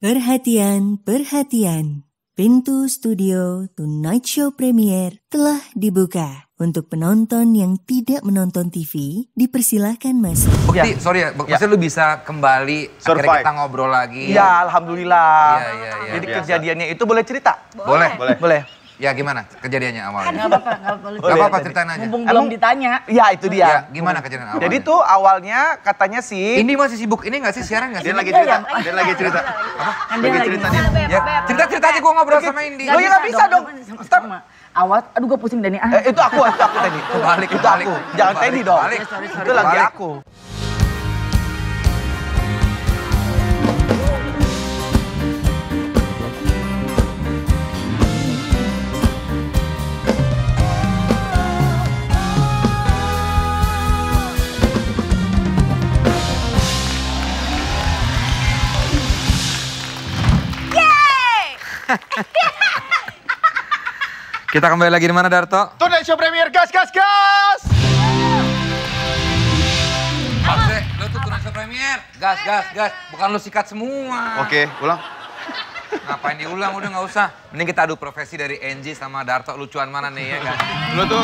Perhatian, perhatian. Pintu studio Tonight Show Premier telah dibuka. Untuk penonton yang tidak menonton TV, dipersilahkan masuk. Bukti, sorry ya, maksudnya lu bisa kembali, akhirnya kita ngobrol lagi. Ya, alhamdulillah. Iya. Jadi kejadiannya itu boleh cerita? Boleh. Ya gimana kejadiannya awalnya? Gak apa-apa, ceritain aja. Mumpung belum ditanya. Ya, itu dia. Ya, gimana kejadian awalnya? Jadi tuh awalnya katanya sih... Ini masih sibuk ini gak sih, siaran gak sih? Dia lagi cerita. Dia lagi cerita. Lagi cerita dia. Ya, cerita aja gue ngobrol sama Indi. Lo ya gak bisa dong. Stop. Awas, aduh gue pusing Dani. Itu aku tadi. Kebalik. Itu aku. Jangan Teddy dong. Sorry. Itu lagi aku. Kita kembali lagi di mana, Darto? Tonight Show Premier, gas! Maksudnya, lu tuh Tonight Show Premier. Gas. Bukan lu sikat semua. Oke, ulang. Ngapain diulang, udah gak usah. Mending kita adu profesi dari Angie sama Darto. Lucuan mana nih, ya kan? Lo tuh,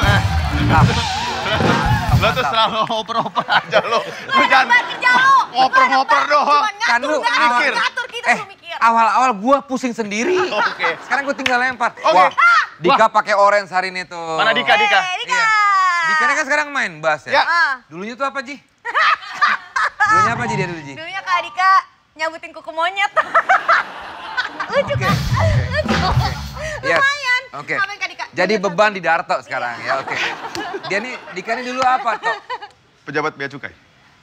lo tuh selalu oper-oper aja lo. Lo jangan ngoper-ngoper doang. Kan lu ngatur kita suruh mikir. Awal-awal gua pusing sendiri. Oke. Sekarang gua tinggal lempar. Oke. Wah, Dika pakai orange hari ini tuh. Mana Dika? Iya. Dika kan sekarang main bass ya? Ya. Dulunya tuh apa, Ji? Dulunya apa, Ji, dia dulu, Ji? Dulunya Kak Dika nyabutin kuku monyet. Lucu kan? Lucu. Yes. Lumayan. Oke. Ngapain Kak Dika? Jadi beban di Darto sekarang ya, oke. Dia nih, Dika nih dulu apa, Tok? Pejabat bea cukai.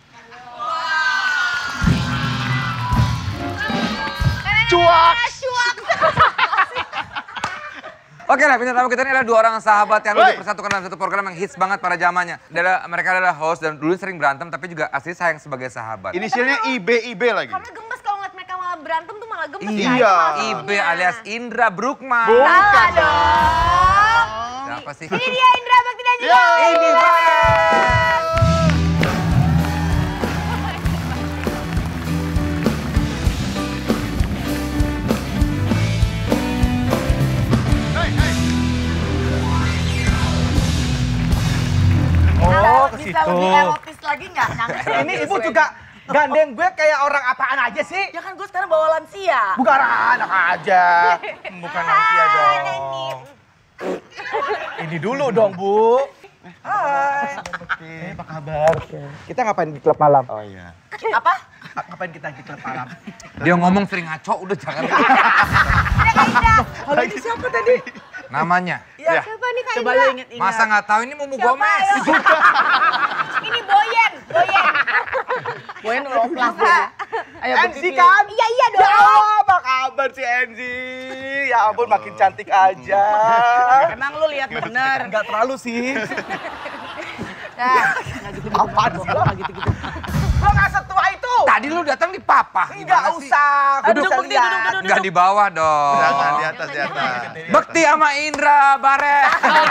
Cuak. Oke lah, bintang tamu kita ini adalah dua orang sahabat yang dulu dipersatukan dalam satu program yang hits banget pada zamannya. Mereka adalah host dan dulu sering berantem tapi juga asli sayang sebagai sahabat. Inisialnya IB lagi. Karena gemes kalau ngeliat mereka malah berantem tuh malah gemes. Iya. IB alias Indra Brukman. Salah dong. Siapa sih? Ini dia Indra Bakti dan juga Ini banget. Bisa lebih erotis lagi nggak? Ini ibu juga gandeng gue kayak orang apaan aja sih? Ya kan gue sekarang bawa lansia. Bukan anak aja. Bukan lansia dong. Ini dulu dong, Bu. Hai. Apa kabar? Kita ngapain di klub malam? Oh iya. Apa? Ngapain kita di klub malam? Dia ngomong sering ngaco, udah jangan. Kalau ini siapa tadi? Namanya. Ya. Siapa nih Kak Coba Indra? lu inget-inget. Masa nggak tahu ini Mumu Gomez? Ini Boyen. Boyen udah oplas dia. Ayo Enzi kan? Iya dong. Ya Allah, apa kabar si Enzi? Ya ampun, makin cantik aja. Emang lu lihat bener. Enggak terlalu sih. Apaan sih lo? Gitu-gitu. Lo nggak setua itu? Tadi lu datang di papa. Enggak Gimana sih? usah. Duduk, Bisa Bukti, lihat. duduk. Nggak di bawah dong. Jangan di atas. Bekti sama Indra Baret.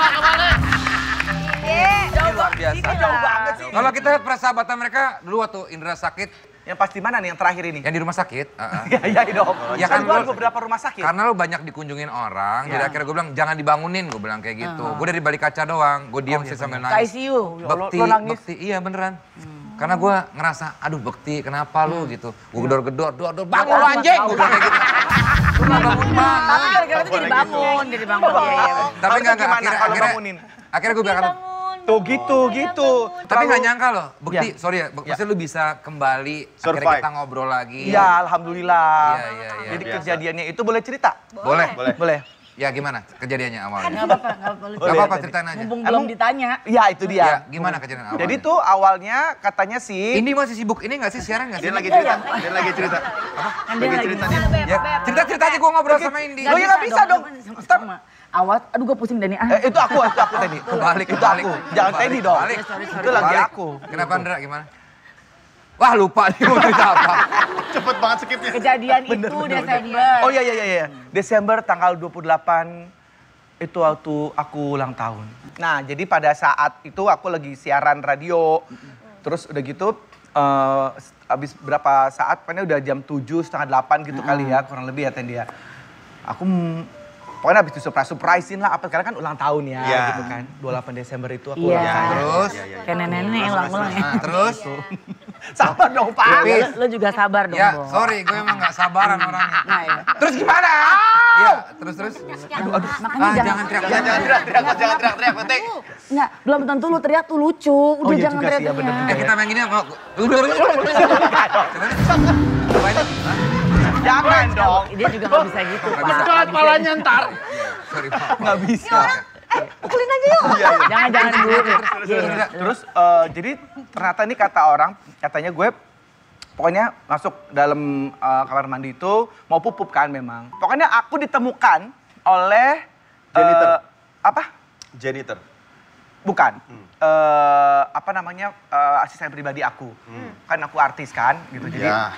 Luar biasa. Jauh banget sih. Kalau kita lihat persahabatan mereka dulu waktu Indra sakit, Yang pasti mana nih yang terakhir ini? yang di rumah sakit. Iya dong. Ya kan, Kan lu- beberapa rumah sakit. Karena lu banyak dikunjungin orang, jadi akhirnya gue bilang jangan dibangunin, gue bilang kayak gitu. Gue dari balik kaca doang, gue diem sih sambil Ke nangis. ICU. Bekti, Lo nangis? Bekti, iya beneran. Karena gue ngerasa, aduh Bekti kenapa lu gitu. Gue gedor-gedor, bangun lu anjing, gue bilang kayak gitu. Lu gak bangun-bangun. Tapi gara-gara itu jadi bangun. Iya. Tapi Lalu enggak, gimana kalau akhirnya bangunin? gue bilang, Tuh gitu. tapi nggak Terlalu- nyangka loh, Bekti, Ya. sorry ya, maksudnya lu bisa kembali, akhirnya Survive. kita ngobrol lagi. Ya, alhamdulillah. Iya. Jadi Biasa. kejadiannya itu boleh cerita? Boleh. Ya gimana kejadiannya awalnya? Gak apa-apa. Gak apa-apa, ceritain aja. Mumpung belum ditanya. Ya, itu dia. Ya, gimana kejadian awalnya? Jadi tuh awalnya katanya sih... Ini masih sibuk, ini nggak sih siaran nggak sih? Dia lagi cerita. Dia lagi cerita. Dia lagi cerita Ya, cerita aja gue ngobrol sama Indi. Lo ya nggak bisa dong. Stop. Awas, aduh gue pusing Dani. Itu aku tadi. Kebalik. Itu aku. Jangan Teddy dong. Balik. Itu lagi Balik. aku. Kenapa Andra, gimana? Wah lupa nih mau cerita apa. Cepet banget skipnya. Kejadian itu Desember. Oh iya. Desember tanggal 28 itu waktu aku ulang tahun. Nah, jadi pada saat itu aku lagi siaran radio. Terus udah gitu abis berapa saat, pokoknya udah jam 7, setengah 8 gitu kali ya, kurang lebih ya Tendi ya. Aku pokoknya abis surprise-in lah, apa karena kan ulang tahun ya Iya. gitu kan. 28 Desember itu aku Iya. ulang tahun. Terus? Kayak nenek-nenek ulang-ulang ya. Terus? Sabar dong Pak. Lo juga sabar dong, Ya, Bo. sorry, gue emang gak sabaran orangnya. Nah, ya. Terus gimana? Iya, terus. Makanya Jangan teriak. Jangan teriak, penting. Enggak, belum tentu lu teriak tuh lucu. Udah iya jangan juga sih, ya, teriak-teriak. bener-bener. Kita main gini apa? Jangan dong. Dia juga gak bisa gitu, Pak. Berat palanya ntar. Sorry, Pak. Nggak bisa. Pukulin aja yuk. Jangan dulu. Terus jadi ternyata ini kata orang, katanya gue pokoknya masuk dalam kamar mandi itu mau pupup kan memang. Pokoknya aku ditemukan oleh Janitor. apa? Janitor. Bukan. Apa namanya? Asisten pribadi aku. Kan aku artis kan gitu. Jadi Ya.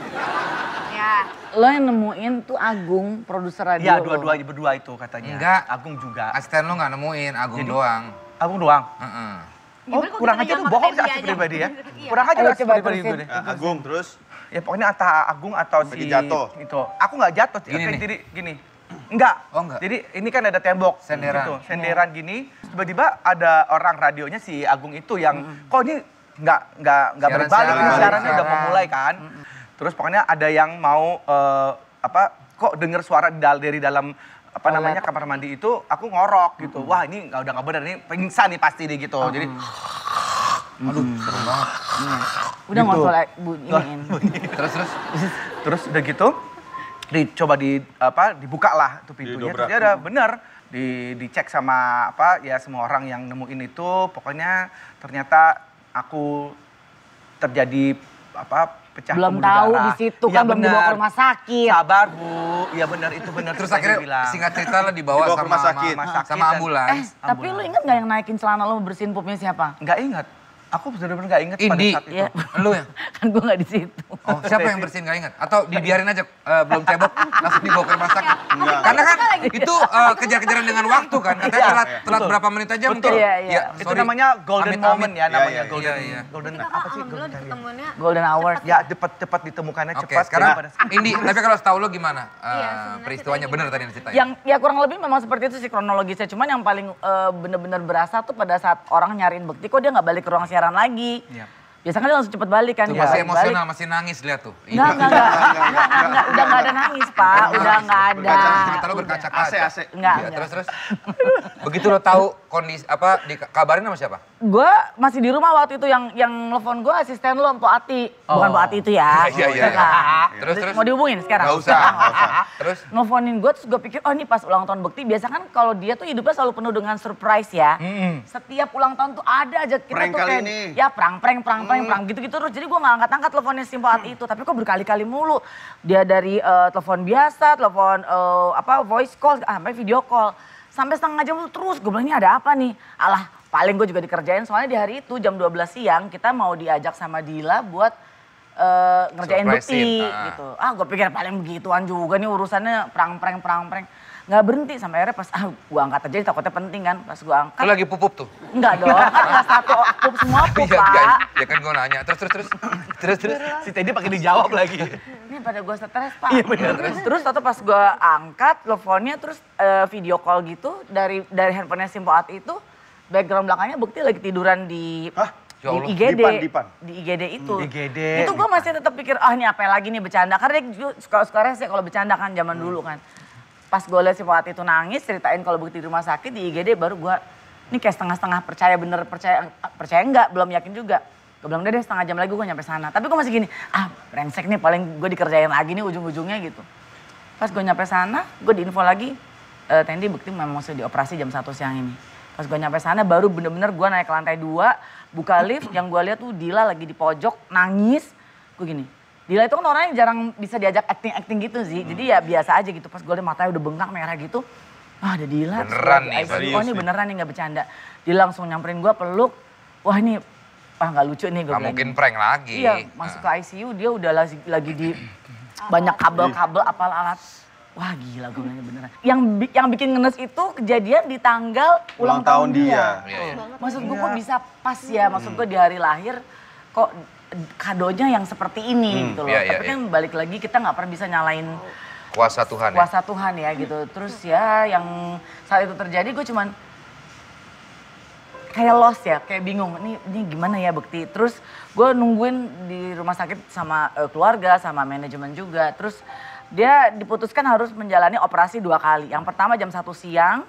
Ya. Lo yang nemuin tuh Agung, produser radio. ya lo. dua-duanya berdua itu katanya. Enggak. Agung juga. Asisten lu gak nemuin, Agung doang. Agung doang. Heeh. Oh, Gimana kalau kurang kita aja tuh nyamain bohong sih dia asisten aja? pribadi ya. Iya. Kurang aja Ayo, asisten coba pribadi terusin. gue deh. Agung terus. Ya pokoknya antara Agung atau Lagi si jatuh. itu. Aku nggak jatuh, Gini nih. jadi gini. Enggak. Oh, enggak. Jadi ini kan ada tembok Senderan. gitu, senderan gini. Tiba-tiba ada orang radionya si Agung itu yang kok ini nggak Siaran, berbalik nih, siaran, siarannya udah mau siaran. mulai kan. Terus pokoknya ada yang mau kok dengar suara dari dalam apa namanya kamar mandi itu, aku ngorok gitu. Wah, ini udah nggak benar, ini pingsan nih pasti nih gitu. Jadi Aduh, serem banget. Udah nggak Gitu. usah bunyiin. Terus. Terus udah gitu dicoba dibuka lah tuh pintunya. Didobrak. Terus dia ada bener dicek sama semua orang yang nemuin itu, pokoknya ternyata aku terjadi pecah Belum pembuluh tahu darah. di situ Iya, kan belum dibawa ke bener. rumah sakit. Sabar Bu, iya benar itu benar. Terus akhirnya singkat cerita lo dibawa Dibawa ke sama rumah sakit. sama ambulans. Tapi lu inget gak yang naikin celana lo bersihin pupnya siapa? Nggak ingat. Aku benar-benar nggak ingat pada Indi. saat itu. Iya. Lu ya? Kan gue gak di situ. Oh, siapa yang bersihin gak ingat? Atau dibiarin aja belum cebok langsung dibawa ke rumah sakit? Enggak. Karena kan itu kejar-kejaran dengan waktu kan. Katanya Iya, telat betul. berapa menit aja mungkin. Iya, iya. Itu sorry. namanya golden Amit-amit. moment ya namanya Iya, golden. iya. Golden Kita apa sih? alhamdulillah ketemuannya. Golden hour. Ya cepat ditemukannya Oke, cepat. sekarang daripada sakit. Indi, tapi kalau setahu lo gimana Iya, sebenarnya peristiwanya ceritanya bener tadi yang ceritain? Yang ya kurang lebih memang seperti itu sih kronologisnya. Cuman yang paling bener-bener berasa tuh pada saat orang nyariin Bekti kok dia nggak balik ke ruang siaran lagi. Iya. Biasanya kan dia langsung cepet balik kan. Tuh dia masih balik. emosional, masih nangis lihat tuh. Enggak. Udah nggak ada nangis Pak, udah nggak ada. Cerita lo berkaca-kaca. AC. Enggak. Iya, terus. Begitu lo tahu kondisi dikabarin sama siapa? Gue masih di rumah waktu itu yang nelfon gue asisten lo Mpok Ati. Bukan Mpok Ati itu ya. Iya. Kan? Terus. Mau dihubungin sekarang? Nggak usah. Terus? Nelfonin gue terus gue pikir oh ini pas ulang tahun Bekti. Biasa kan kalau dia tuh hidupnya selalu penuh dengan surprise ya. Setiap ulang tahun tuh ada aja kita Prank tuh kali kayak ini. ya prank gitu-gitu terus. Jadi gue gak angkat-angkat teleponnya si Mpok Ati itu. Tapi kok berkali-kali mulu. Dia dari telepon biasa, telepon voice call, sampai video call. Sampai setengah jam tuh terus. Gue bilang ini ada apa nih? Alah paling gue juga dikerjain soalnya di hari itu jam 12 siang kita mau diajak sama Dila buat ngerjain Bekti Surprisein, gitu. Gue pikir paling begituan juga nih urusannya prank. Nggak berhenti sampai akhirnya pas gue angkat aja takutnya penting kan. Pas gue angkat. Lo lagi pupup tuh? Enggak dong, kan nggak satu pup semua pup Iya, Pak. ya kan gue nanya. Terus. Si Teddy pakai dijawab lagi. Ini pada gue stres Pak. Iya, bener. Terus pas gue angkat teleponnya terus video call gitu dari handphonenya si Mpok Ati itu background belakangnya Bekti lagi tiduran di Hah? Ya Allah. IGD. Dipan. Di IGD itu. IGD. Itu gue masih tetap pikir ini apa lagi nih bercanda. Karena dia suka rese kalau bercanda kan zaman dulu kan. Pas gue liat si Mpok Ati itu nangis ceritain kalau Bekti di rumah sakit di IGD baru gue ini kayak setengah-setengah percaya enggak belum yakin juga. Gue bilang deh setengah jam lagi gue nyampe sana. Tapi gue masih gini brengsek nih paling gue dikerjain lagi nih ujung-ujungnya gitu. Pas gue nyampe sana gue diinfo lagi Tendi Bekti memang mesti dioperasi jam 1 siang ini. Pas gue nyampe sana baru bener-bener gue naik ke lantai 2 buka lift yang gue lihat tuh Dila lagi di pojok nangis. Gue gini, Dila itu kan orangnya jarang bisa diajak acting gitu sih. Jadi ya biasa aja gitu. Pas gue liat matanya udah bengkak merah gitu. Ada Dila. Beneran nih, ICU. Oh ini beneran nih gak bercanda. Dila langsung nyamperin gue peluk. Wah ini gak lucu nih gue Gak bilang. mungkin prank lagi. Iya masuk ke ICU dia udah lagi di banyak kabel-kabel apal alat. Wah gila gue bilangnya beneran. Yang bikin ngenes itu kejadian di tanggal ulang tahun dia. Iya. Maksud gue kok bisa pas ya, maksud gue di hari lahir kok kadonya yang seperti ini gitu loh. Iya, iya, Tapi kan balik lagi kita nggak pernah bisa nyalain Kuasa Tuhan ya. kuasa Tuhan ya gitu. Terus ya yang saat itu terjadi gue cuman kayak lost ya, kayak bingung. Ini gimana ya Bekti. Terus gue nungguin di rumah sakit sama keluarga, sama manajemen juga. Terus dia diputuskan harus menjalani operasi 2 kali. Yang pertama jam 1 siang,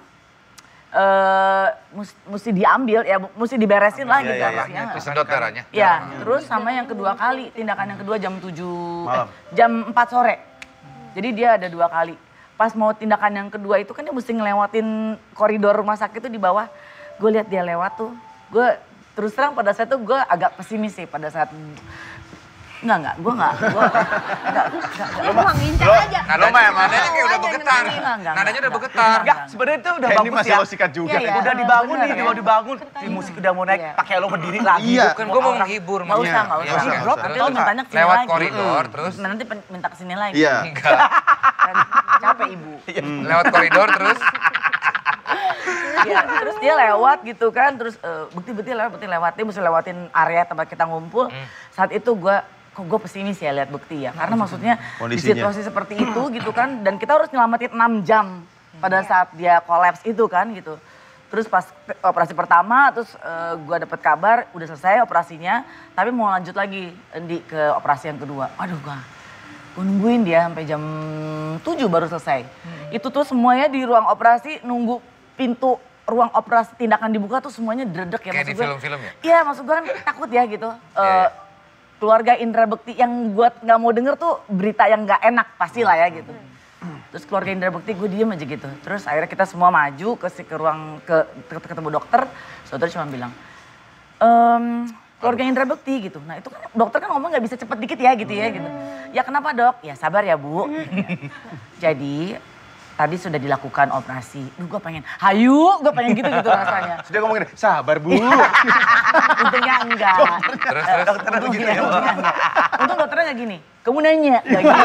mesti diambil ya, mesti diberesin lagi kan siang. Disedot darahnya. Ya, terus sama yang kedua kali, tindakan yang kedua jam 7, Malam. jam 4 sore. Jadi dia ada 2 kali. Pas mau tindakan yang kedua itu kan dia mesti ngelewatin koridor rumah sakit itu di bawah. Gue lihat dia lewat tuh, gue terus terang pada saat itu gue agak pesimis sih pada saat Enggak, gue enggak. Lu mah ngincar aja. Nadanya kayak udah Aja bergetar. nemenin. Nadanya udah bergetar. Enggak, sebenarnya itu udah Kayak ini bagus masih ya. lo sikat juga. Iya, iya. Udah dibangun Bener nih, ya. udah dibangun. Si musik udah mau naik, Iya. pakai lo berdiri lagi. Iya. Bukan gue mau menghibur. Nggak usah. Iya, Masih oke. drop, Nanti Terus lo mintanya kesini lewat lagi. koridor terus. Nanti minta kesini lagi. Iya. Enggak. Kan capek ibu. Lewat koridor terus. Iya, terus dia lewat gitu kan, terus bukti lewat, dia mesti lewatin area tempat kita ngumpul. Saat itu kok gue pesimis ya lihat Bekti ya, karena maksudnya di Kondisinya. situasi seperti itu gitu kan, dan kita harus nyelamatin 6 jam pada saat dia kolaps itu kan gitu. Terus pas operasi pertama, terus gue dapet kabar udah selesai operasinya, tapi mau lanjut lagi ke operasi yang kedua. Aduh gue nungguin dia sampai jam 7 baru selesai. Itu tuh semuanya di ruang operasi nunggu pintu ruang operasi tindakan dibuka tuh semuanya dredeg ya. Kayak di maksud gue. film-film ya? Iya maksud gue kan takut ya gitu. Iya. Keluarga Indra Bekti yang gue nggak mau denger tuh berita yang nggak enak pastilah ya gitu. Terus keluarga Indra Bekti gue diem aja gitu. Terus akhirnya kita semua maju ke ruang ketemu dokter. Dokter cuma bilang, keluarga Indra Bekti gitu. Nah itu kan dokter kan ngomong nggak bisa cepet dikit ya gitu ya gitu. Ya kenapa dok? Ya sabar ya bu. Jadi tadi sudah dilakukan operasi. Gue pengen, hayu, gue pengen gitu rasanya. Sudah ngomongin, sabar bu. Untungnya enggak. Terus. Untungnya enggak. Untung dokternya nggak gini. Kamu nanya, nggak gini.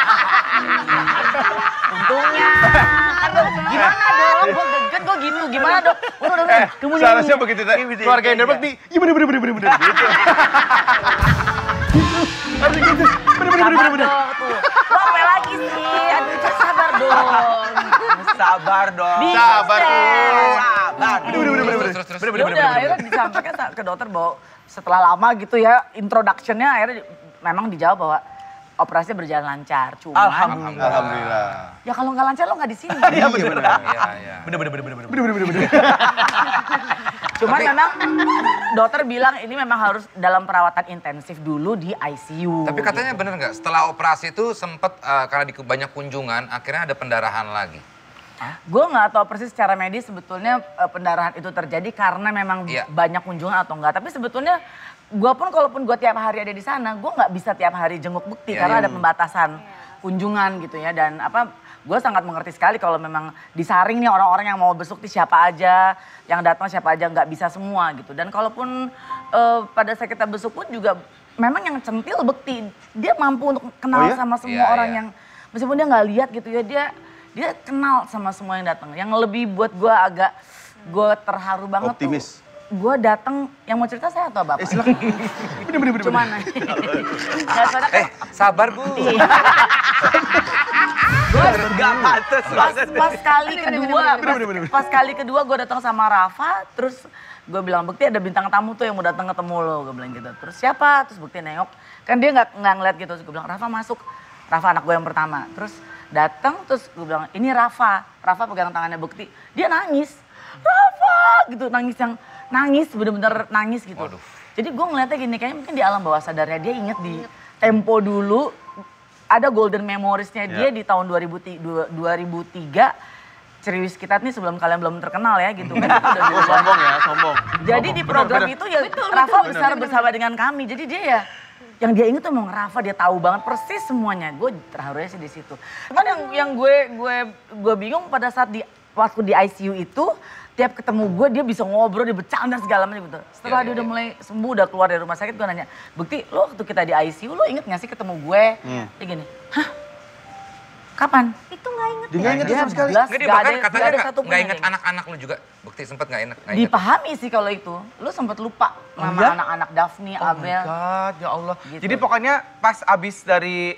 Untungnya. Aduh, gimana dong? Gue geget, gue gitu. Gimana dok? Udah, kamu nanya. Seharusnya begitu. Keluarga yang dapat nih, iya bener. Gitu. Harusnya gitu. Sabar dong tuh. Lo apa lagi sih? Aduh, sabar dong. Sabar dong. Sabar, Bu. Sabar. Terus. Ya udah, akhirnya disampaikan ke dokter bahwa setelah lama gitu ya, introduction-nya akhirnya memang dijawab bahwa operasinya berjalan lancar. Cuma Alhamdulillah. ya kalau nggak lancar lo nggak di sini. Iya bener. Iya. Bener. Cuman memang dokter bilang ini memang harus dalam perawatan intensif dulu di ICU. Tapi katanya bener nggak, setelah operasi itu sempet karena di banyak kunjungan, akhirnya ada pendarahan lagi. Gue nggak tahu persis secara medis sebetulnya pendarahan itu terjadi karena memang Iya. banyak kunjungan atau enggak. Tapi sebetulnya gue pun kalaupun gue tiap hari ada di sana, gue nggak bisa tiap hari jenguk Bekti Iya, karena iya. ada pembatasan kunjungan gitu ya. Dan gue sangat mengerti sekali kalau memang disaring nih orang-orang yang mau besuk di siapa aja, yang datang siapa aja, nggak bisa semua gitu. Dan kalaupun pada saat kita besuk pun juga memang yang centil Bekti, dia mampu untuk kenal sama semua Iya, orang iya. yang meskipun dia nggak lihat gitu ya, dia kenal sama semua yang datang. Yang lebih buat gue terharu banget Optimis. tuh. Gue datang, yang mau cerita saya atau bapak? Silakan. Bener. Cuman nggak soalnya kan Sabar bu. Gak pantas banget. pas kali kedua gue datang sama Rafa, terus gue bilang Bekti ada bintang tamu tuh yang mau datang ketemu lo, gue bilang gitu. Terus siapa? Terus Bekti nengok, kan dia nggak ngeliat gitu. Terus gue bilang Rafa masuk, Rafa anak gue yang pertama. Terus datang, terus gue bilang ini Rafa pegang tangannya Bekti, dia nangis, Rafa gitu, nangis bener-bener nangis gitu. Waduh. Jadi gue ngeliatnya gini, kayaknya mungkin di alam bawah sadarnya dia inget di Tempo dulu, ada golden memoriesnya dia di tahun 2003, Ceriwis kita nih sebelum kalian belum terkenal ya gitu kan. Itu udah dulu. Sombong ya, sombong. Jadi di program itu ya Rafa besar bersama dengan kami. Jadi dia ya yang dia inget tuh emang Rafa, dia tahu banget persis semuanya. Gue terharunya sih di situ. Cuman yang gue bingung pada saat waktu di ICU itu, tiap ketemu gue dia bisa ngobrol, dia bercanda segala macam gitu. Setelah dia udah mulai sembuh, udah keluar dari rumah sakit, gue nanya, Bekti lo waktu kita di ICU lo inget gak sih ketemu gue? Dia gini, hah? Kapan? Itu nggak inget Dia nggak inget sama sekali. Jelas, Nggak, dia nggak bahkan ada- katanya nggak ada nggak satupun nggak yang inget inget. anak-anak lu juga. Bukti sempet nggak inget. Dipahami sih kalau itu. Lu sempet lupa nama iya? anak-anak Daphne, Oh my Abel. God, ya Allah. Gitu. Jadi pokoknya pas abis dari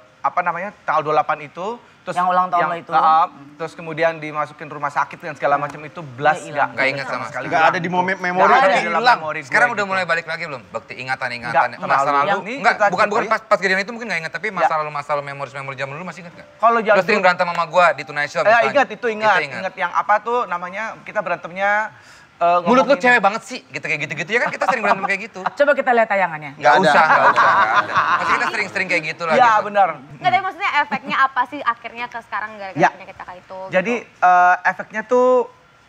tanggal 28 itu, terus Yang ulang tahun lo itu. terus kemudian dimasukin rumah sakit dan segala macam itu blas Dia hilang. Nggak ingat sama sekali. Nggak ada di memori Nggak ada udah di dalam hilang. memori gue Sekarang udah gitu. mulai balik lagi belum? Bukti ingatan-ingatan Nggak masa terlalu. lalu. Ini Enggak, kita- bukan oh, iya? pas kejadian itu mungkin nggak ingat, tapi masa lalu memori zaman dulu masih ingat nggak? Kalau Lo zaman sering dulu- berantem sama gua di Tonight Show misalnya. ingat ingat yang apa tuh namanya kita berantemnya Mulut lu ngomongin- cewek banget sih, gitu kayak gitu-gitu ya kan kita sering berantem kayak gitu. Coba kita lihat tayangannya. Nggak ada. Nggak usah. Pasti kita sering-sering kayak gitu lah. Ya gitu. benar. Nggak, tapi maksudnya efeknya apa sih akhirnya ke sekarang gara-gara Ya. penyakit kakak itu? Jadi efeknya tuh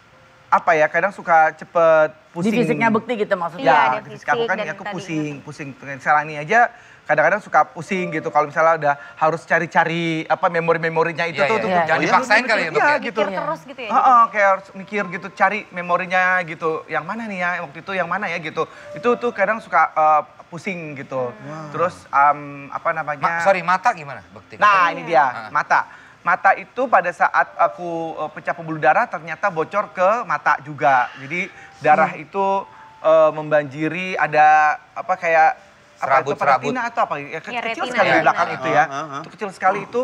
apa ya? Kadang suka cepet Di pusing. fisiknya bukti gitu maksudnya. Iya, Ya, ada di fisik fisik aku kan dan aku tadi. pusing. Sekarang ini aja kadang-kadang suka pusing gitu kalau misalnya udah harus cari-cari memori-memorinya itu Iya, tuh. iya. tuh. Iya. Jangan dipaksain kali ya, Bek, Iya ya? gitu. Mikir terus gitu ya? Kayak harus mikir gitu, cari memorinya gitu. Yang mana nih ya, waktu itu yang mana ya gitu. Itu tuh kadang suka pusing gitu. Terus apa namanya. Mata gimana? Bukti. Nah ini dia, Ah. mata. Mata itu pada saat aku pecah pembuluh darah ternyata bocor ke mata juga. Jadi darah itu membanjiri ada apa kayak Serabut, itu retina atau apa ya, Iya, kecil retina, sekali di retina. belakang itu ya. Ah. Itu kecil sekali itu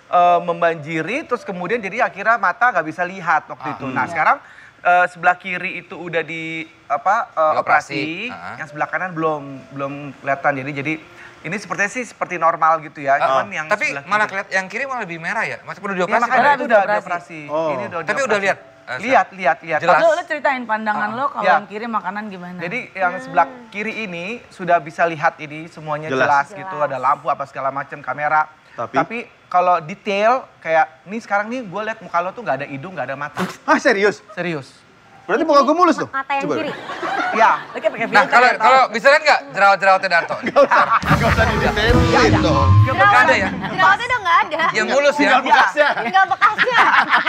membanjiri terus kemudian jadi akhirnya mata nggak bisa lihat waktu itu. Nah sekarang sebelah kiri itu udah di Dioperasi. operasi, yang sebelah kanan belum kelihatan. Jadi ini sepertinya sih seperti normal gitu ya. Cuman yang Tapi sebelah malah kiri- kelihatan yang kiri malah lebih merah ya. Masih perlu Ya, dioperasi. makanya kan? itu udah dioperasi. dioperasi. Oh. Ini udah Tapi dioperasi. udah lihat? Lihat. Jelas. Lu ceritain pandangan lo kalau Ya. yang kiri makanan gimana? Jadi yang sebelah kiri ini sudah bisa lihat ini semuanya Jelas. jelas, gitu. Ada lampu apa segala macam, kamera. Tapi? Tapi kalau detail kayak nih sekarang nih gue lihat muka lo tuh nggak ada hidung, nggak ada mata. Ah serius? Serius. Berarti muka gue mulus tuh? Mata yang Coba. kiri. Ya. Lu kayak pakai Nah, filter ya, kalau bisa lihat nggak jerawat-jerawatnya Darto? Gak usah didetailin dong. Nggak ada ya? Jerawatnya udah nggak ada. Yang mulus ya. Tinggal bekasnya. Tinggal bekasnya.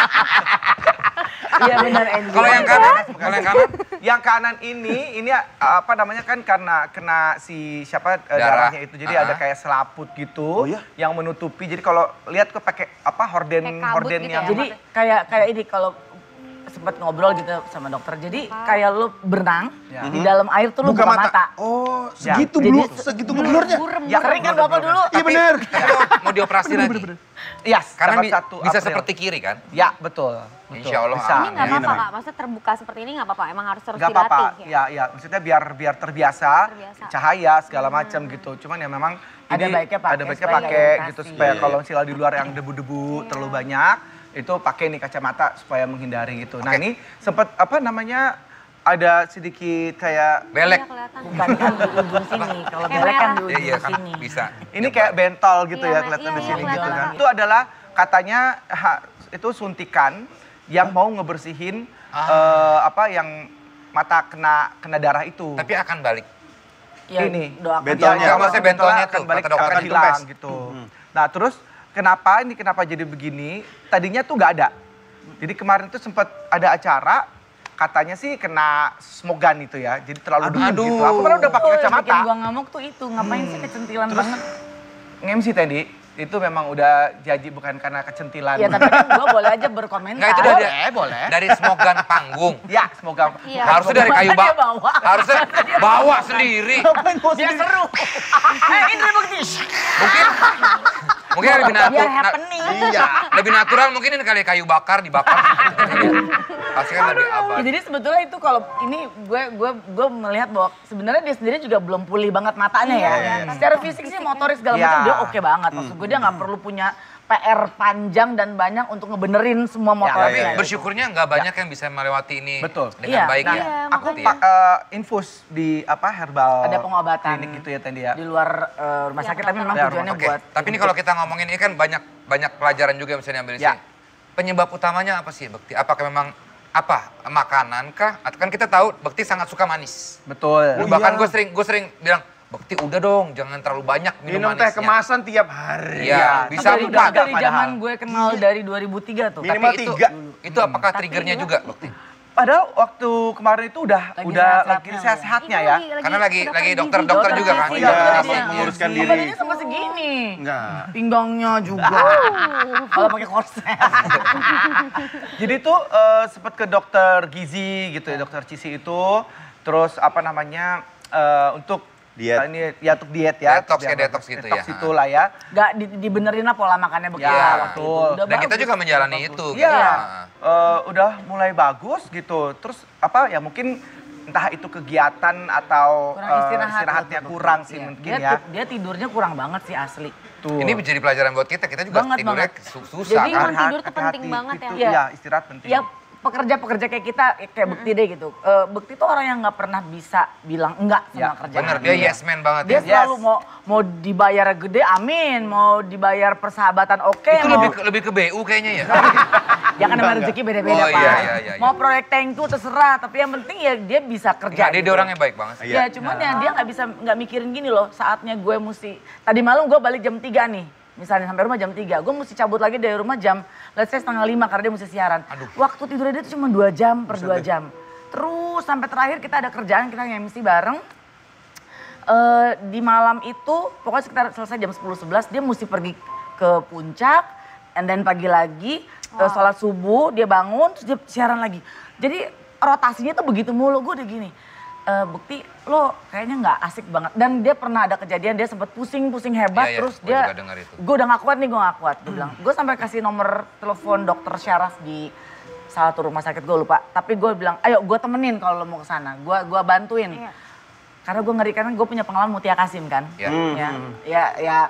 Iya benar Andy. Kalau yang kanan? Kalau yang kanan? Yang kanan ini apa namanya kan karena kena si siapa Darah. darahnya itu jadi ada kayak selaput gitu Oh, iya? yang menutupi. Jadi kalau lihat kok pakai apa horden Kayak kabut horden gitu yang ya? Jadi kayak ini kalau sempat ngobrol gitu sama dokter. Jadi kayak lu berenang Ya. di dalam air tuh lu buka mata. Oh, Ya. segitu Jadi segitu ngeblurnya. Burem. Ya, Sering kan bener, Bapak bener. dulu? Iya bener. Tapi mau dioperasi lagi. Iya, Karena tanggal 1 bisa April. seperti kiri kan? Ya, betul. Insya Allah, Bisa. Ini nggak Amin, apa-apa amin. kak, maksudnya terbuka seperti ini nggak apa-apa, emang harus terus Gak dilatih apa-apa, ya, maksudnya biar terbiasa, Terbiasa. cahaya segala macam gitu. Cuman ya memang Ada ini baiknya pakai ada baiknya supaya pakai nggak gitu iritasi. supaya Iya, kalau iya. misalnya di luar yang debu-debu terlalu banyak itu pakai nih kacamata supaya menghindari gitu. Nah Oke. ini sempat apa namanya ada sedikit kayak Belek. Iya, kelihatan. Bukan kan di ujung sini. Kalau Kayak belek kan merah. di Iya, ujung kan sini. bisa. ini kayak bentol gitu Iya, ya Mas. kelihatan Iya, di iya, sini gitu kelihatan. kan. Itu adalah katanya itu suntikan yang mau ngebersihin apa yang mata kena darah itu. Tapi akan balik. Ya, Ini doakan. Bentolnya. Ya, maksudnya bentolnya akan tuh, balik kata dokter akan kan hilang kempes. gitu. Nah terus kenapa jadi begini? Tadinya tuh nggak ada. Jadi kemarin tuh sempat ada acara, katanya sih kena smogan itu ya. Jadi terlalu dingin Aduh. gitu. Aku kan udah pakai Oh, yang kacamata. bikin gua ngamuk tuh itu. Ngapain sih kecentilan banget? Nge-MC tadi itu memang udah janji bukan karena kecentilan. Ya tapi kan gua boleh aja berkomentar. Enggak itu dari boleh. dari smogan panggung. Ya semoga. Iya. Harusnya dari kayu Masa dia bawa? Harusnya bawa sendiri. Dia seru. Ini bukti. Mungkin lebih Biar natural. happening. Iya. Lebih natural mungkin ini kali kayu bakar dibakar. Pasti kan lebih Ya, abad. jadi sebetulnya itu kalau ini gue melihat bahwa sebenarnya dia sendiri juga belum pulih banget matanya ya. Secara fisik sih motorik segala Iya. macam dia oke banget. Maksud gue dia nggak perlu punya PR panjang dan banyak untuk ngebenerin semua Tapi motoriknya. bersyukurnya nggak banyak yang bisa melewati ini Betul. dengan Iya. baik Nah, ya. Iya, aku Gitu ya. infus di apa herbal Ada pengobatan klinik gitu ya tadi ya. di luar rumah sakit tapi memang Ya, tujuannya Oke, buat. tapi ini kalau kita ngomongin ini kan banyak pelajaran juga yang bisa diambil di Ya. sini. Penyebab utamanya apa sih Bekti? Apakah memang apa makanan kah? Atau kan kita tahu Bekti sangat suka manis. Betul. Bahkan gue sering bilang Bekti udah dong jangan terlalu banyak minum Minum teh manisnya. kemasan tiap hari. Iya, bisa dari, empat. dari padahal. zaman gue kenal dari 2003 tuh. Minimal Tapi 3. itu apakah triggernya juga Bekti? padahal waktu kemarin itu udah lagi sehat-sehatnya ya. Karena lagi dokter juga kan. Iya, menguruskan diri. Badannya sama segini. Enggak. Pinggangnya juga. Kalau pakai korset. Jadi tuh sempat ke dokter gizi gitu ya, dokter Cici itu. Terus apa namanya untuk Diet. ini ya untuk diet ya. Detox kayak detox gitu ya. Detox itulah ya. Gak dibenerin lah pola makannya begitu. Ya, betul. Udah Dan kita bagus. juga menjalani itu. gitu. Iya. Udah mulai bagus gitu. Terus apa ya mungkin entah itu kegiatan atau Kurang istirahatnya betul. kurang sih Iya. mungkin ya. Dia tidurnya kurang banget sih asli. Tuh. Ini menjadi pelajaran buat kita juga Banget, tidurnya banget. susah Jadi kan. emang tidur tuh penting banget ya. Iya, istirahat penting. Ya pekerja-pekerja kayak kita, kayak Bekti deh gitu. Bekti tuh orang yang nggak pernah bisa bilang enggak sama Ya, kerjaan. Bener, dia yes man banget Dia ya. selalu mau dibayar gede, amin. Mau dibayar persahabatan, oke. Itu mau, lebih ke BU kayaknya ya. ya kan namanya rezeki beda-beda, Oh, Pak. iya. Mau proyek tank tuh terserah, tapi yang penting ya dia bisa kerja. Enggak, dia orangnya baik banget sih. Ya cuman ya dia nggak mikirin gini loh, saatnya gue mesti, tadi malam gue balik jam 3 nih. Misalnya sampai rumah jam 3, gue mesti cabut lagi dari rumah jam, let's say 4:30 karena dia mesti siaran. Waktu tidurnya dia tuh cuma 2 jam per 2 jam. Terus sampai terakhir kita ada kerjaan, kita nge-MC bareng. Di malam itu, pokoknya sekitar selesai jam 10-11, dia mesti pergi ke puncak. And then pagi lagi, sholat subuh, dia bangun, terus dia siaran lagi. Jadi rotasinya tuh begitu mulu, gue udah gini. Bekti lo kayaknya nggak asik banget, dan dia pernah ada kejadian dia sempat pusing hebat. Iya, Terus gua dia juga dengar itu. gue udah gak kuat nih, gue gak kuat. Dia bilang gue sampai kasih nomor telepon dokter Syaraf di salah satu rumah sakit, gue lupa, tapi gue bilang ayo gue temenin kalau lo mau ke sana, gue bantuin. Iya. Karena gue ngeri, karena gue punya pengalaman Mutia Kasim kan. Iya.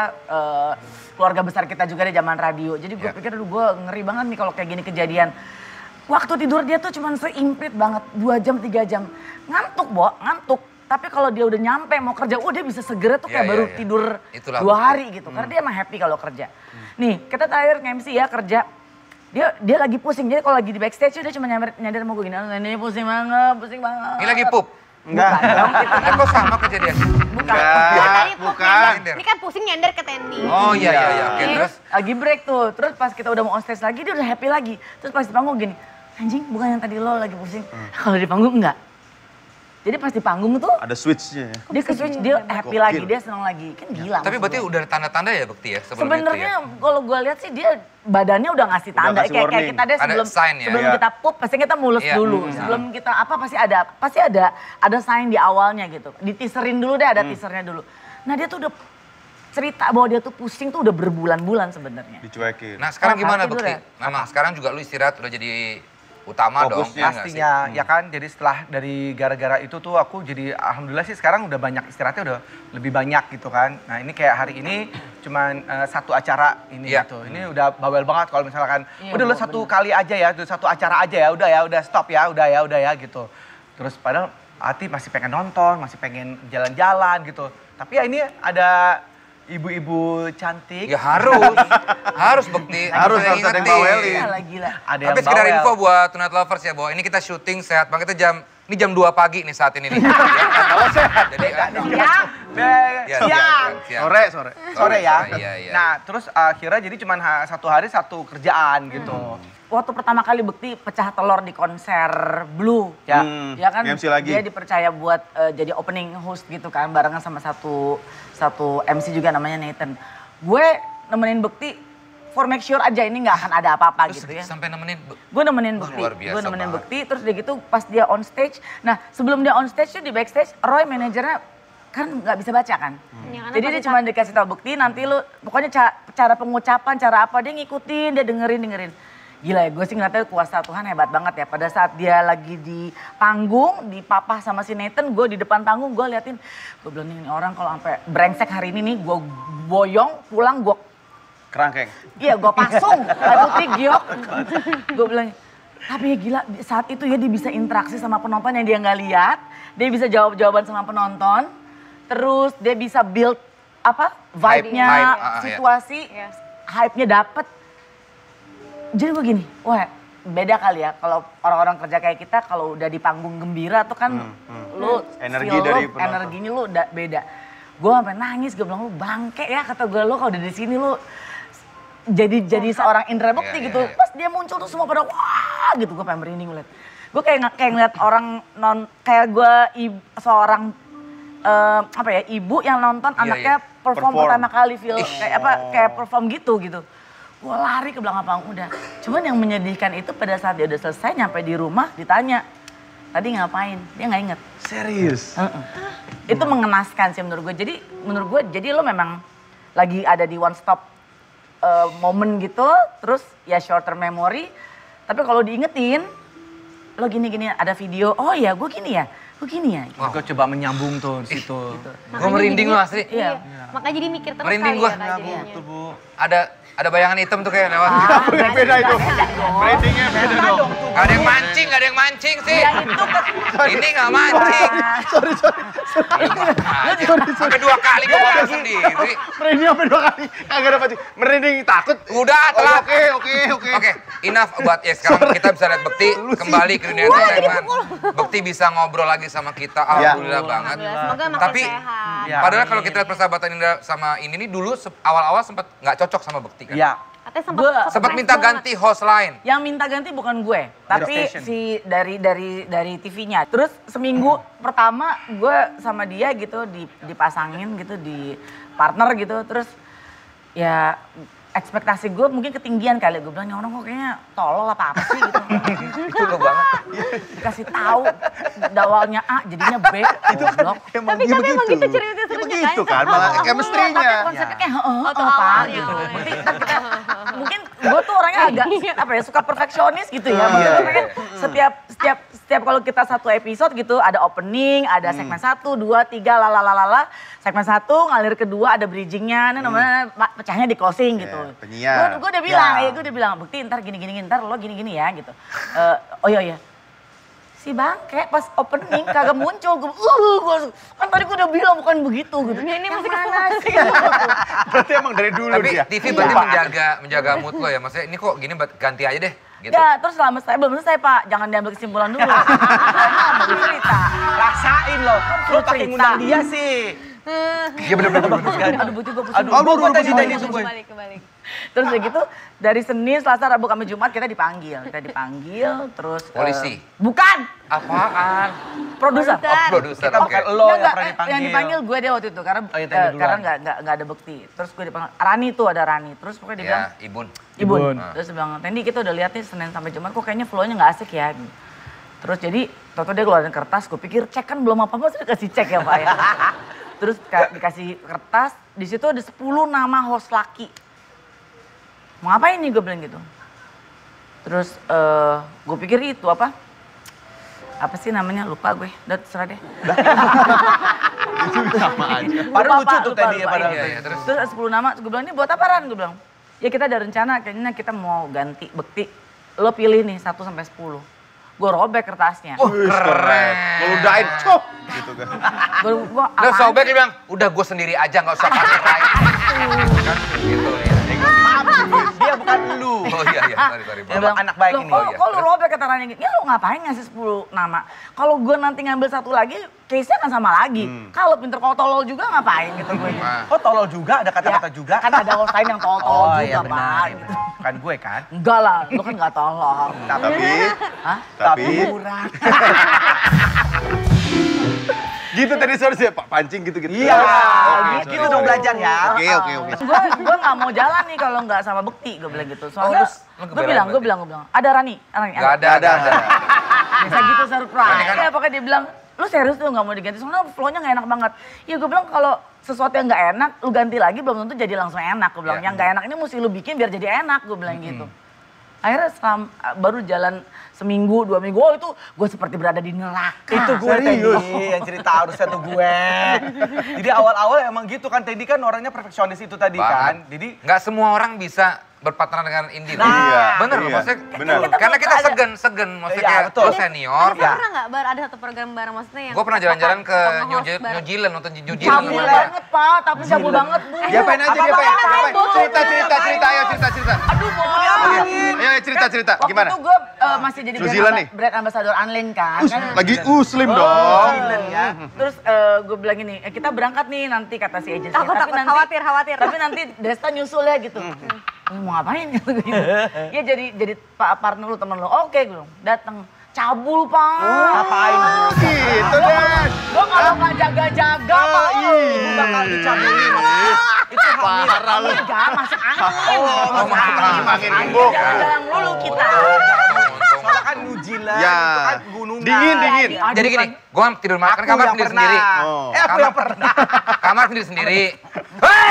Keluarga besar kita juga di zaman radio. Jadi gue pikir aduh gue ngeri banget nih kalau kayak gini kejadian. Waktu tidur dia tuh cuma seimplit banget, 2 jam 3 jam. Ngantuk, Bo, ngantuk. Tapi kalau dia udah nyampe mau kerja, dia bisa segera tuh kayak Iya, baru iya. tidur Itulah 2 hari gitu. Karena dia emang happy kalau kerja. Nih, kita terakhir nge-MC ya kerja. Dia lagi pusing, jadi kalau lagi di backstage dia cuma nyadar mau gue gini, ini pusing banget. Ini lagi pup. Enggak. Kok sama kejadiannya? Bukan. Tadi bukan. Ini kan pusing nyender ke Tendi. Oh iya. Oke, terus Lagi break tuh, terus pas kita udah mau on stage lagi dia udah happy lagi. Terus pas di panggung gini, anjing bukan yang tadi lo lagi pusing. Kalau di panggung enggak. Jadi pas di panggung tuh Ada switch-nya ya. dia ke switch, dia happy lagi, dia senang lagi. Kan gila. tapi maksud berarti gue. udah ada tanda-tanda ya Bekti ya sebelum Sebenarnya itu ya? kalau gue lihat sih dia badannya udah ngasih tanda, kasih kayak warning. kita deh Ada sebelum sign ya? sebelum Iya. kita pup pasti kita mulus Iya. dulu. Sebelum kita apa pasti ada sign di awalnya gitu. Diteaserin dulu deh, ada teasernya dulu. Nah dia tuh udah cerita bahwa dia tuh pusing tuh udah berbulan-bulan sebenarnya. Dicuekin. Nah sekarang Oh, gimana tidur Bekti? ya? Memang sekarang juga lu istirahat udah jadi utama dong. Fokusnya. iya nggak sih? Pastinya ya kan, jadi setelah dari gara-gara itu tuh aku jadi alhamdulillah sih sekarang udah banyak istirahatnya, udah lebih banyak gitu kan. Nah ini kayak hari ini cuman 1 acara ini Iya. gitu. Ini udah bawel banget kalau misalkan Iya, udah lo bener. 1 kali aja ya, udah 1 acara aja ya, udah stop ya, udah ya gitu. Terus padahal hati masih pengen nonton, masih pengen jalan-jalan gitu. Tapi ya ini ada ibu-ibu cantik. Ya harus Bekti. Harus Saya ada yang ingetin. bawelin. Gila. Ada Tapi yang sekedar bawel. info buat Tonight Lovers ya bahwa ini kita syuting sehat banget. Ini jam 2 pagi nih saat ini nih. Kalau sehat. Jadi Ya, siang. Sore. Sore ya. Iya. Nah, terus akhirnya jadi cuman 1 hari 1 kerjaan gitu. Waktu pertama kali Bekti pecah telur di konser Blue. Ya. Ya kan MC lagi. dia dipercaya buat jadi opening host gitu kan, barengan sama satu MC juga namanya Nathan. Gue nemenin Bekti for make sure aja ini nggak akan ada apa-apa Terus gitu ya. sampai nemenin Gue nemenin Wah, Bekti, luar biasa gue nemenin banget. Bekti, terus dia gitu pas dia on stage. Nah sebelum dia on stage tuh di backstage, Roy manajernya kan nggak bisa baca kan. Ya, karena Jadi dia pasti cuma dikasih tahu Bekti, nanti lu pokoknya cara pengucapan, cara apa dia ngikutin, dia dengerin. Gila ya, gue sih ngeliatnya kuasa Tuhan hebat banget ya. Pada saat dia lagi di panggung, dipapah sama si Nathan, gue di depan panggung, gue liatin. Gue bilang ini orang kalau sampai brengsek hari ini nih, gue boyong, pulang gue, Kerangkeng. iya gue pasung. Kayak Putri Giok. Gue bilang, tapi ya gila saat itu ya dia bisa interaksi sama penonton yang dia nggak lihat. Dia bisa jawab-jawaban sama penonton. Terus dia bisa build vibe-nya, Hype, situasi, Yes. hype-nya dapet. Jadi gue gini, wah beda kali ya kalau orang-orang kerja kayak kita kalau udah di panggung gembira tuh kan lu Energi feel dari lu, penonton. energinya lu udah beda. Gue sampai nangis, gue bilang lu bangke ya kata gue, lu kalau udah di sini lu jadi seorang Indra Bekti Iya, gitu. iya. Pas dia muncul tuh semua pada wah gitu, gue pengen merinding ngeliat. Gue kayak ngeliat orang kayak gue seorang ibu yang nonton anaknya perform pertama kali kayak perform gitu. Gue lari ke belakang panggung udah. Cuman yang menyedihkan itu pada saat dia udah selesai nyampe di rumah ditanya, tadi ngapain? Dia nggak inget. Serius? Itu mengenaskan sih menurut gue. Jadi lo memang lagi ada di one stop moment gitu, terus ya short term memory. Tapi kalau diingetin, lo gini ada video, oh ya gue gini ya. Gitu. Gue coba menyambung tuh di situ. Gue merinding lo asli. Iya. Makanya jadi mikir terus Merinding kali gua. ya Kak jadinya. Tuh, Bu. Ada bayangan hitam tuh kayak lewat. Beda itu. Brandingnya beda dong. Gak ada yang mancing sih. Ya itu Ini gak mancing. Sorry. Sampai 2 kali gue ngomong sendiri. Merinding sampai 2 kali. Kagak dapat. Merinding takut. Udah telat. Oke. Enough buat sekarang kita bisa lihat Bekti kembali ke dunia entertainment. Bekti bisa ngobrol lagi sama kita, alhamdulillah banget. Semoga makin Tapi sehat. Ya, padahal kalau kita lihat persahabatan Indra sama ini nih dulu awal-awal sempat nggak cocok sama Bekti kan? Iya. Katanya Gua- Sempat minta ganti host lain. yang minta ganti bukan gue, tapi station. si dari TV-nya. Terus seminggu pertama gue sama dia gitu dipasangin gitu di partner gitu. Terus ya ekspektasi gue mungkin ketinggian kali. Gue bilang, orang kok kayaknya tolol apa sih gitu. Itu lo banget. Dikasih tahu awalnya A jadinya B. Goblok. Tapi emang gitu cerita-ceritanya Begitu kan, malah chemistry-nya. Tapi konsepnya kayak Pak awalnya, gitu. awalnya. Berarti ntar kita, mungkin gue tuh orangnya agak suka perfeksionis gitu ya. Maksudnya pengen setiap kalau kita satu episode gitu ada opening, ada segmen 1, 2, 3 lalalala. Segmen 1 ngalir kedua ada bridgingnya, ini namanya pecahnya di closing gitu. penyiar. Gue udah bilang, Bekti ntar gini, ntar lo gini ya gitu. Oh iya. Si bangke pas opening kagak muncul, kan tadi gue udah bilang bukan begitu gitu. Ini masih mana sih? Berarti emang dari dulu Tapi dia. TV berarti menjaga mood lo ya. Maksudnya ini kok gini ganti aja deh. Gitu. Ya terus belum selesai Pak, jangan diambil kesimpulan dulu. Mau cerita. Rasain loh. Lo pakai cerita. ngundang dia sih. Iya bener. Aduh butuh gue pusing. Aduh, dulu. gue tadi itu gue. kebalik. Terus udah gitu dari Senin, Selasa, Rabu, Kamis, Jumat kita dipanggil terus. Polisi? Bukan, Apaan? produser. Produser. Kita Oke. bukan lo yang Enggak, pernah dipanggil. yang dipanggil gue deh waktu itu karena Oh, iya, tanya duluan. nggak ada Bekti. Terus gue dipanggil Rani tuh ada Rani. Terus pokoknya dia bilang, Ya, Ibun. Ibun. Ibun. Terus dia bilang, Tendi kita udah lihat nih Senin sampai Jumat kok kayaknya flow-nya nggak asik ya. Terus jadi tau dia keluarin kertas, gue pikir cek kan belum apa-apa, saya kasih cek ya Pak ya. Terus dikasih kertas, di situ ada 10 nama host laki. Mau ngapain nih gue bilang gitu. Terus gue pikir itu apa sih namanya, lupa gue, udah terserah deh. Itu sama aja. Padahal lucu tuh tadi ya lupa, padahal. Iya, terus? Terus ada 10 nama, gue bilang ini buat apa Ran? Gue bilang, ya kita ada rencana kayaknya kita mau ganti Bekti. Lo pilih nih 1 sampai 10. Gue robek kertasnya. Keren. Ngeludain, cok. Gitu kan. Gue Lo sobek dia bilang, udah gue sendiri aja gak usah pakai lain. Kan gitu ya. Dia bukan lu. Oh iya, sorry. Dia bilang anak baik ini. Kok lu robek kata Rani gitu? Ya lu ngapain ngasih 10 nama? Kalau gue nanti ngambil satu lagi, case-nya kan sama lagi. Kalau pinter kau tolol juga ngapain gitu gue. Oh tolol juga, ada kata-kata juga. Kan ada host lain yang tolol juga iya Pak. benar. Gitu. Kan gue kan. Enggak lah, lu kan gak tolol. Hah? Tapi Murah. gitu tadi sorry Pak pancing gitu-gitu. Iya, Oke, gitu dong belajar ya. Oke. Gue gak mau jalan nih kalau nggak sama Bekti, gue bilang gitu. Soalnya lu gue bilang, ada Rani. Gak ada. Biasa gitu surprise. Kan- Ya pokoknya dia bilang, lu serius tuh gak mau diganti? Soalnya flow-nya gak enak banget. Ya gue bilang kalau sesuatu yang gak enak, lu ganti lagi belum tentu jadi langsung enak. Gue bilang, yang gak enak ini mesti lu bikin biar jadi enak, gue bilang gitu. Akhirnya baru jalan seminggu, 2 minggu, oh itu gue seperti berada di neraka. Itu gue tadi yang cerita harusnya tuh gue. Jadi awal-awal emang gitu kan, Teddy kan orangnya perfeksionis itu tadi kan. Jadi Nggak semua orang bisa berpartner dengan Indi. Nah, iya, bener loh, iya. maksudnya Bener. karena kita Ada- segan, maksudnya Iya, kayak betul. lo senior. Tapi pernah nggak ada satu program bareng maksudnya yang Gue pernah jalan-jalan ke sama New host bareng? Zealand, nonton New Cabul Zealand. banget Pak, tapi cabul banget Bu. Diapain aja, diapain. Ayo cerita. Aduh mau Ayo cerita, Waktu gimana? itu gue masih jadi New Zealand nih? brand ambassador Unlane kan. Lagi slim dong. ya. Terus gue bilang gini, kita berangkat nih nanti kata si agency. Takut, khawatir. Tapi nanti Desta nyusul ya gitu. Mau ngapain gitu. Ya jadi partner lu, temen lu. Oke gue bilang, datang. cabul, Pak. Ngapain? Gitu deh. Gue kalau nggak jaga-jaga, Pak. Ibu bakal dicabulin. Itu hamil. Parah lu. Enggak, masuk angin. Angin embuk. Jalan-jalan dulu kita. Soalnya kan New Zealand, Ya. itu kan gunung. Dingin. Jadi gini, gue tidur malam kan kamar sendiri-sendiri. Oh. Aku yang pernah. Kamar sendiri-sendiri. Hei!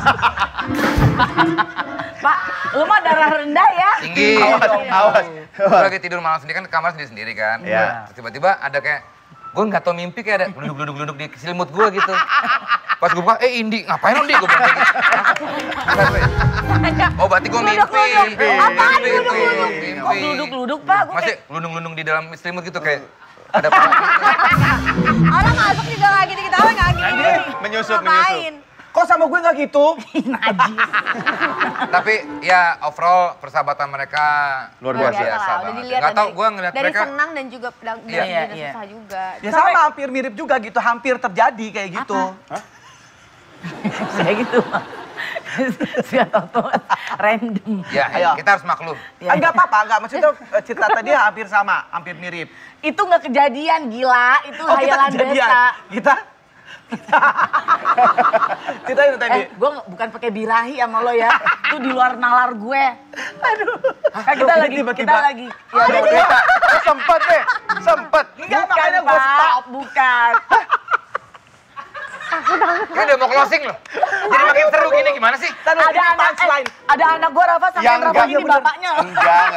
Pak, lu mah darah rendah ya. Tinggi. Awas. Gue lagi tidur malam sendiri kan kamar sendiri-sendiri kan. Iya. Terus tiba-tiba ada kayak, gue nggak tau mimpi kayak ada geluduk-geluduk di selimut gue gitu. Pas gue buka, Indi, ngapain lo Indi? Gue bilang kayak gitu. Oh berarti gue mimpi. Apaan Mimpi. geluduk-geluduk? Kok geluduk-geluduk, Pak? Gue Masih kayak gelundung-gelundung di dalam selimut gitu kayak ada apa gitu. Orang masuk juga kayak gitu, kita nggak gini. Menyusup. Ngapain? Kok sama gue nggak gitu? najis. Tapi ya overall persahabatan mereka Luar Luar biasa. biasa lah, udah banget. dilihat Nggak tahu, dari- gue ngeliat dari mereka. senang dan juga Iya, dari iya. susah juga. Ya sama, hampir mirip juga gitu. Hampir terjadi kayak gitu. Saya gitu, Pak. Saya tahu random. Ya, Ayo. kita harus maklum. Iya. Enggak apa-apa, enggak. Maksudnya cerita tadi hampir sama, hampir mirip. Itu nggak kejadian, gila. Itu Oh, kita hayalan kejadian. desa. Kita? Kita itu tadi. Gue bukan pakai birahi sama lo ya. Itu di luar nalar gue. Aduh. Kan kita lagi, Tiba-tiba. kita lagi. Ya, Ada cerita. Sempet deh. Sempet. Enggak, bukan, makanya gue Pak. stop. Bukan. Ini udah mau closing loh. Jadi makin seru gini gimana sih? Tadi Ada ini anak, punchline. ada anak gue Rafa sampai Yang Rafa enggak, ini iya bener. bapaknya. Enggak.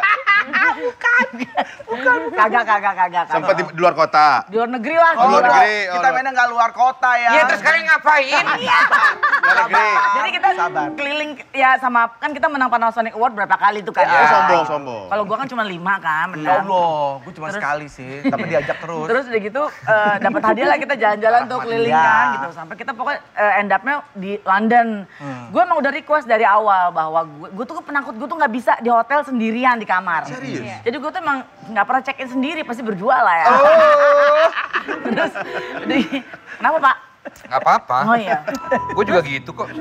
Kagak. Sempet di luar kota. Di luar negeri lah. Oh, luar negeri. kita mainnya nggak luar kota ya. Iya terus kalian ngapain? Luar negeri. Jadi kita Sabar. keliling ya sama, kan kita menang Panasonic Award berapa kali tuh kan. Oh, sombong. Kalau gue kan cuma 5 kan Ya menang. Allah, gue cuma sekali sih, tapi diajak terus. Terus udah gitu dapat hadiah lah, kita jalan-jalan tuh keliling Ya. kan gitu. Sampai kita pokoknya end up-nya di London. Gue emang udah request dari awal bahwa gue tuh penakut, gue tuh nggak bisa di hotel sendirian di kamar. Serius? Iya. Jadi gue tuh emang nggak pernah check in sendiri, pasti berdua lah ya. Terus kenapa Pak? Nggak apa-apa. Oh iya. Gue juga gitu kok.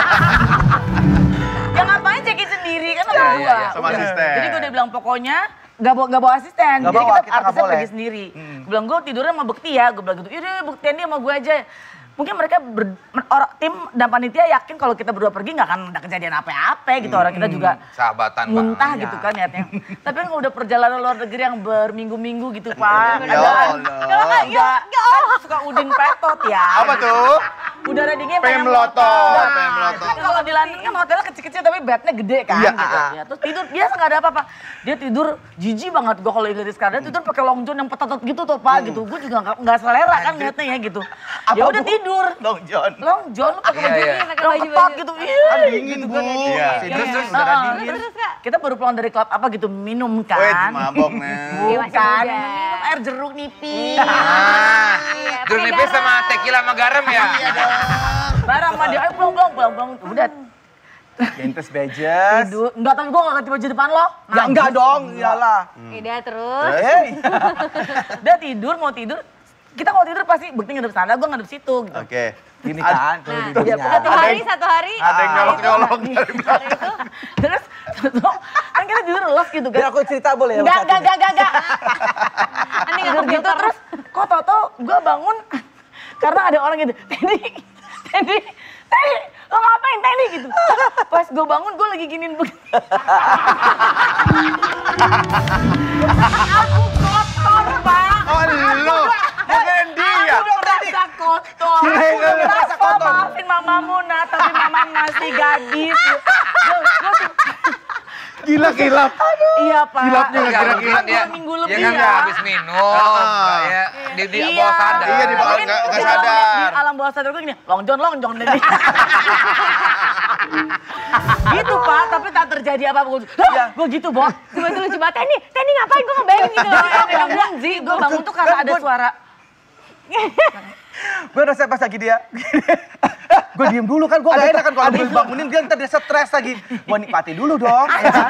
Ya ngapain check in sendiri kan Iya, berdua. iya, sama Udah. asisten. Jadi gue udah bilang pokoknya gak bawa asisten. Nggak Jadi bawa, kita nggak artisnya boleh. pergi sendiri. Gue bilang gue tidurnya sama Bekti ya. Gue bilang gitu, yaudah buktiin dia sama gue aja. Mungkin mereka tim dan panitia yakin kalau kita berdua pergi nggak akan ada kejadian apa-apa gitu. Orang kita juga Sahabatan muntah banget. gitu kan niatnya. Tapi kan udah perjalanan luar negeri yang berminggu-minggu gitu Pak. Ya Allah. Enggak, kan suka udin petot ya. Apa tuh? Udara dingin Pengen pengen melotot. Nah, Pengen melotot. kan kalau di London kan hotelnya kecil-kecil tapi bednya gede kan Iya. gitu. Ya, terus tidur biasa nggak ada apa-apa. Dia tidur jijik banget gue kalau Inggris sekarang. Dia tidur pakai long john yang petot gitu tuh Pak gitu. Gue juga nggak selera kan ngeliatnya ya gitu. Ya udah tidur. Long John. Long john lu pakai Iya, baju iya. yang Pakai long baju-baju. ketat gitu. Kan Iya. dingin Bu. Iya. Terus udara Ah. dingin. Terus Kak? Kita baru pulang dari klub apa gitu minum Wait, kan. mabok nih. Iya, masih Bukan, muda. minum air jeruk nipis. Ah, Iya, jeruk pakai nipis sama garam. tequila sama garam ya? Barang sama dia, ayo pulang. Udah Gentes bejes. tidur. Enggak, tapi gue gak ganti baju depan lo. Ya enggak dong, iyalah. Udah terus. Hey. Udah tidur, mau tidur. Kita kalau tidur pasti Bekti ngadep sana, gue ngadep situ gitu. Oke. Gini kan, kalau Nah, tidurnya. satu hari, satu hari. Ada yang nyolok-nyolok dari Hari itu. Terus kan kita tidur los gitu Biar kan. aku cerita boleh ya? Enggak. Nanti nggak Tidur gitu terus kok tau gue bangun karena ada orang gitu. Teddy, lo ngapain Teddy gitu. Pas gue bangun gue lagi giniin begini. Aku kotor Pak. Oh, lu. Bukan dia. Aku merasa kotor. Aku udah merasa Rafa, kotor. maafin mamamu Nat, tapi mama masih gadis. Gila. Iya Pak. Gilapnya nggak Enggak, kira-kira. mungkin dia, 2 minggu dia lebih kan ya. habis minum, kayak di bawah sadar. Iya, di bawah- Mungkin nggak di sadar. Di alam bawah sadar gue gini, long john Dedi. Gitu Pak, tapi tak terjadi apa-apa. Gue gitu, Bo. Cuma itu lucu banget. Teni ngapain? Gue ngebayangin gitu. Gue bangun sih, gue bangun tuh karena ada suara. Gue rasa pas lagi dia. Gue diem dulu kan, gue gak enak kan kalau gue bangunin dia ntar dia stres lagi. Gue nikmati dulu dong, ya kan?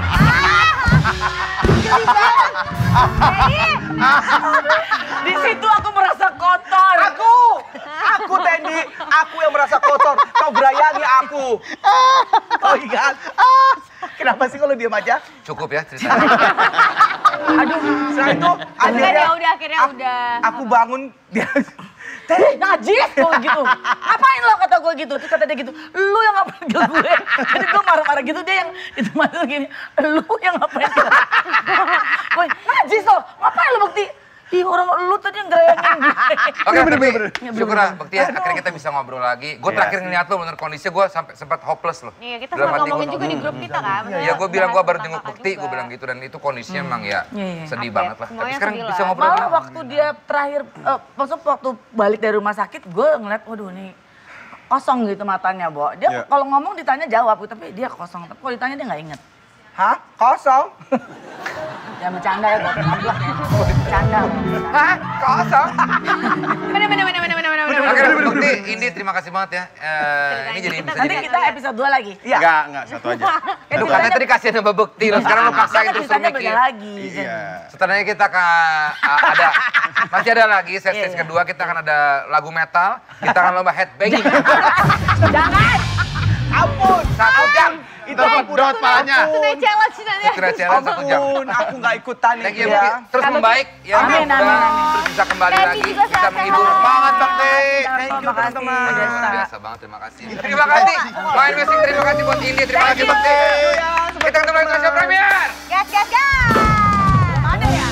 Di situ aku merasa kotor. Aku Tendi, aku yang merasa kotor. Kau berayangi aku. Oh iya. Kenapa sih kalau diem aja? Cukup ya ceritanya. Setelah itu akhirnya udah. Aku bangun dia. Najis gue gitu. Ngapain lo kata gue gitu? Terus kata dia gitu, lu yang ngapain ke gue? Jadi gue marah-marah gitu, dia yang itu masuk gini, lu yang ngapain ke gue? Gue, najis lo, ngapain lo Bekti? Ih orang lu tadi yang gerayangin gue. Oke, bener-bener. Syukur lah, Bekti ya, akhirnya kita bisa ngobrol lagi. Gue terakhir ngeliat lo, bener kondisinya gue sempat hopeless loh. Iya, kita sempat ngomongin juga di grup kita kan. Iya, gue bilang gue baru jenguk Bekti, gue bilang gitu. Dan itu kondisinya emang ya sedih banget lah. Tapi sekarang bisa ngobrol Malah lagi. waktu dia terakhir, maksudnya waktu balik dari rumah sakit, gue ngeliat, waduh nih kosong gitu matanya, Bo. Dia kalau ngomong ditanya jawab, tapi dia kosong. Tapi kalau ditanya dia nggak inget. Hah? Kosong? Ya bercanda ya, gue kenablak ya. Bercanda. Hah? Kosong? Bener. Oke, Bekti, Indi terima kasih banget ya. Ini jadi bisa Nanti jadi. kita episode 2 lagi. Enggak, satu aja. Lu katanya tadi kasihan sama Bekti, lo sekarang lu paksain terus lu Ceritanya mikir. beda lagi. Iya. Setelahnya kita masih ada lagi sesi kedua, kita akan ada lagu metal, kita akan lomba headbanging. Jangan! Ampun! 1 jam. Itu Dot palanya. Tunai challenge nanti. Kira challenge 1 jam. Ampun, aku nggak ikutan Thank ini you, Bekti. ya. Terus membaik ya, Amin, mudah-mudahan amin. terus bisa kembali Candy lagi, juga bisa sehat-sehat. menghibur. Semangat, Bekti. Thank you teman-teman. Luar biasa banget, terima kasih. Terima kasih, Main Music, terima kasih buat Indi, terima kasih Bekti. Kita ketemu lagi di Indonesia Premier. Gas. Mana ya?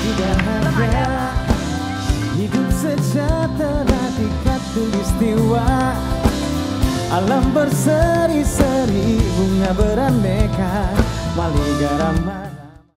Hidup sejahtera di khatulistiwa. Alam berseri-seri, bunga beraneka, Maligarama.